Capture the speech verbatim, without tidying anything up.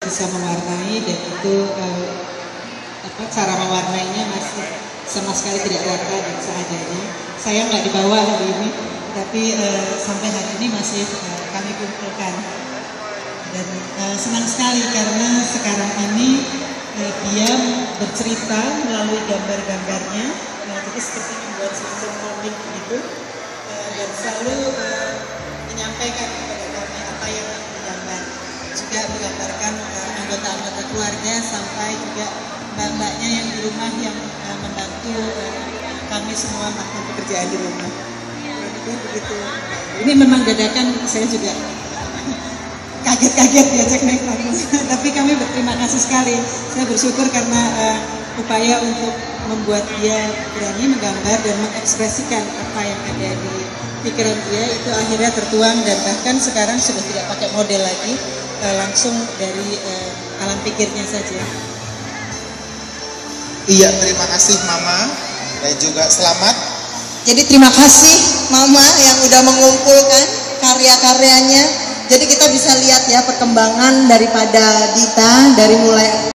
bisa mewarnai, dan itu eh, apa, cara mewarnainya masih sama sekali tidak rata dan seadanya. Saya nggak dibawa hari ini, tapi eh, sampai hari ini masih eh, kami kumpulkan, dan eh, senang sekali karena sekarang ini eh, dia bercerita melalui gambar-gambarnya, eh, jadi seperti membuat semacam komik gitu, eh, dan selalu eh, menyampaikan kepada kami apa yang digambar, juga menggambarkan uh, anggota-anggota keluarga sampai juga mbak-mbaknya yang di rumah yang uh, membantu uh, kami semua melakukan pekerjaan di rumah. Jadi begitu. Ini memang dadakan, saya juga kaget-kaget diajak naik panggung. Tapi kami berterima kasih sekali. Saya bersyukur karena uh, upaya untuk membuat dia berani menggambar dan mengekspresikan apa yang ada di pikiran dia itu akhirnya tertuang, dan bahkan sekarang sudah tidak pakai model lagi, uh, langsung dari uh, alam pikirnya saja. Iya, terima kasih Mama, dan juga selamat. Jadi terima kasih Mama yang udah mengumpulkan karya-karyanya. Jadi kita bisa lihat ya perkembangan daripada Dita dari mulai